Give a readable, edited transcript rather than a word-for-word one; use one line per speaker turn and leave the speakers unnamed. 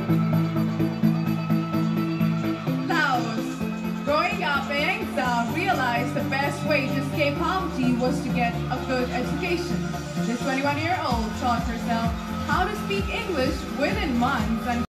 Laos. Growing up, Payengxa realized the best way to escape poverty was to get a good education. This 21-year-old taught herself how to speak English within months and